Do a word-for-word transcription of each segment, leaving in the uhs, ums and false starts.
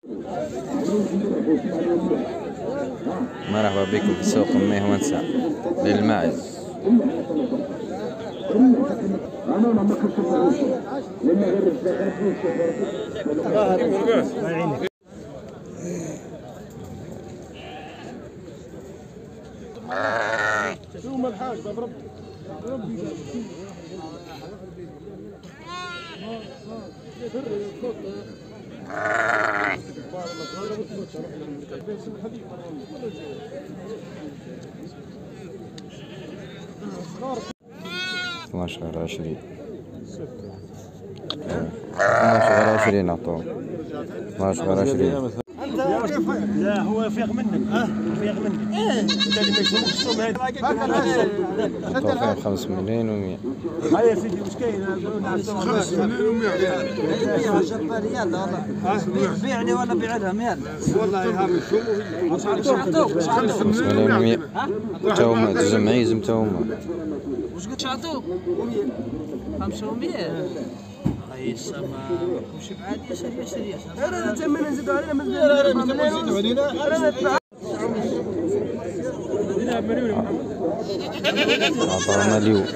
مرحبا بكم في سوق ميه ومنسى للماعز. شو الحاج ربي اثناش غير عشرين اثناش غير عشرين عطوه اثناش غير عشرين. لا هو فيغ منك ها فيغ منك انت اللي ما يسموكش الصوم هذا عطوه فيهم خمس ملايين ومية. هاي يا سيدي واش كاين خمس ملايين ومية ريال والله بيعني ولا بيع لهم يلا والله هذا خمس ملايين ومية تا هما تجمعيزم تا هما. واش قلت عطوك؟ خمسة ومية هاي السما ماكمش بعاد ياسر ياسر ياسر. انا نتمنى نزيدوا علينا من لا ما نزيدوا علينا عطوه مليون.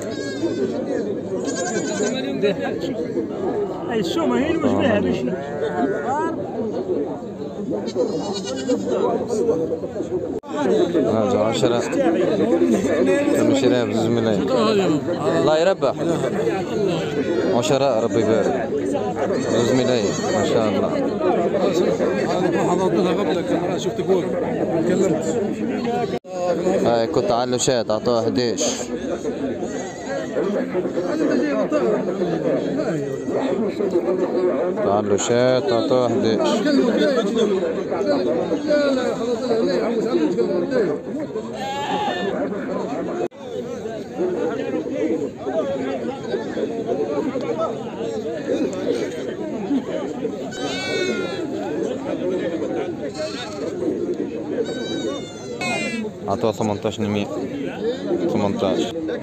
هاي السومه هي واش بها باش هذا عشرة كم شراها بزوج ملايين. الله يربح. عشرة ربي يبارك بزوج ملايين ما شاء الله. حضرتها قبلك انا شفتك وقت تكلمت. هاي كنت علوشات عطوها حداش. علوشات عطوها حداش. عطوها ثمنطاش مية. ثمنطاش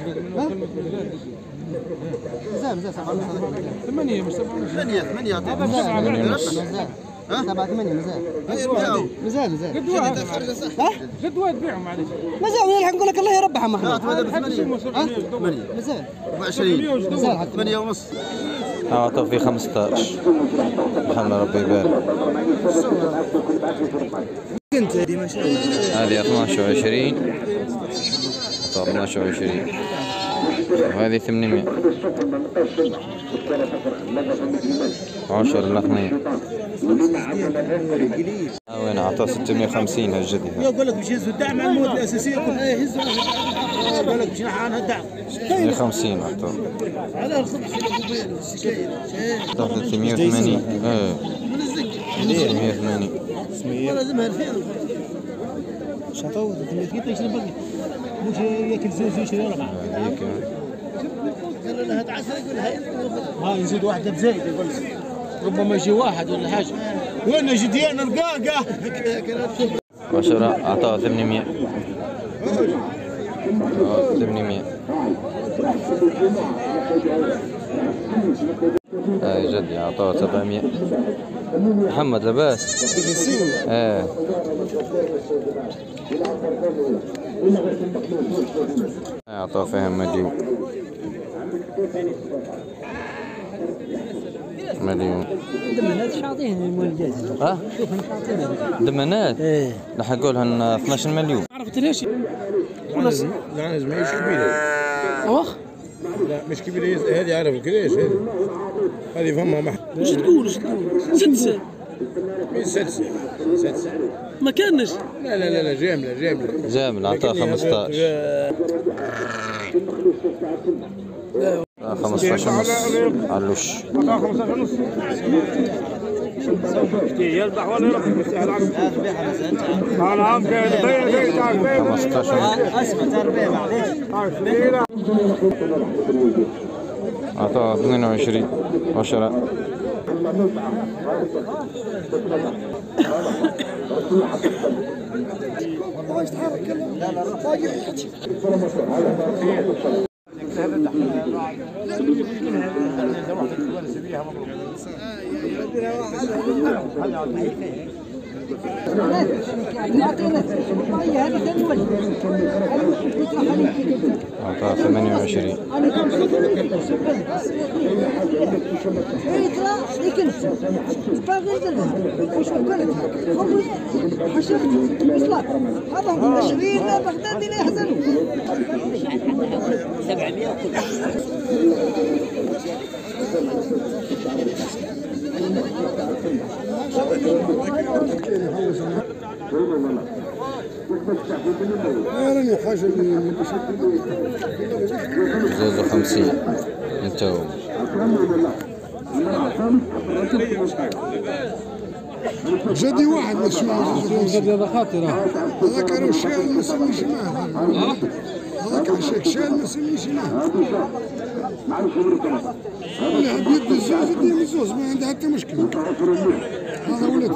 مزال مزال سبعة ثمانية مش سبعة ثمانية ثمانية ثمانية ونص. سبعة ثمانية مزال مزال مزال قد واحد قد واحد بيعهم معليش مزال نلحق نقول لك الله يربحها ما هذا ثمانية مزال أربعة وعشرين مزال ثمانية ونص. عطوه في خمسطاش. محمد ربي يبارك. كنت هذه ما شاء الله هذه اثناش وعشرين عطوه اثناش وعشرين وهذه ثمانمية. عشرة الاثنين. وين عطوه ستمية وخمسين هالجدي. يقول لك باش يهزوا الدعم على المواد الاساسيه كلها يهزوا. يقول لك باش ينحى عنها الدعم. ستمية وخمسين عطوه. على الخبز الشكايه عطوه ثلاثمية وثمانين. ايه ثلاثمية وثمانين. لازمها ألفين. شطوه ثلاثمية يشرب بقي مش ياكل زوج يشري أربعة. هذيك قال لها تعسر يقول هاي ها يزيد واحدة بزايد يقول ربما يجي واحد ولا حاجة. وين جديان رقاقة. عشرة عطوه ثمانمية. ثمانمية. هاي جدي عطوه سبعمية. محمد لاباس؟ ايه عطوه فيهم مليون. مليون. دمنات شاطين المولدات. ها؟ شوفهم شاطين. دمنات؟ ايه نحكوا لهن اثناش مليون. عرفت ليش؟ لا لازم مش كبيرة. أوخ؟ لا مش كبيرة هذه عارف كريش هذه. هذه فمها محل. وش تقول وش تقول؟ سدسة. مين سدسة؟ سدسة. ما كانش. لا لا لا لا جاملة جاملة. جامل عطاه خمسطاش. خمسطاش ونص علوش. عطاه خمسطاش ونص. يربح ولا يربح مستاهل عنه. انا عم خمسطاش ونص. اسمع تربيه معليش عطاه اثنين وعشرين. عشرة. والله ايش تحرك لا لا باقي يحكي لا أعطاه ثمانية وعشرين. زوز وخمسين انتو. جدي واحد مسؤول جدي هذا خاطر هذاك راه شال ما سميش معاه هذاك عشاك شال ما سميش معاه ولا بيد الزوز ديال الزوز ما عنده حتى مشكل هذا ولد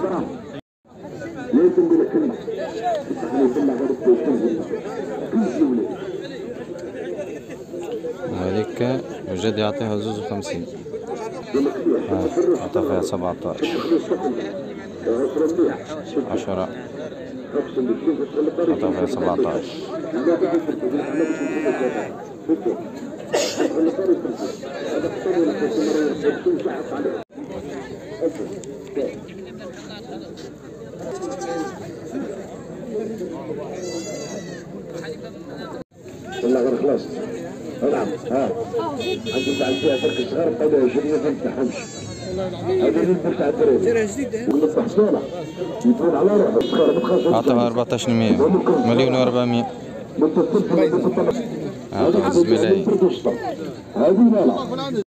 وهذيك وجد يعطيها زوز وخمسين. عطى فيها سبعتاش. عشرة. عطى فيها سبعتاش. والله غير خلاص نعم ها عندي بعد فيها فرق صغار بقاو عشرين ما نفتحهمش هذا اللي نفتح الدراري سيره جديده ونفتح صوره يدور على روحه صغار ما تخافش عطاها أربعتاش مية مليون وأربعمية. هذا بسم الله. هذه لا لا